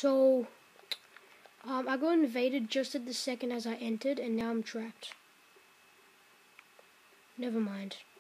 So, I got invaded just at the second as I entered, and now I'm trapped. Never mind.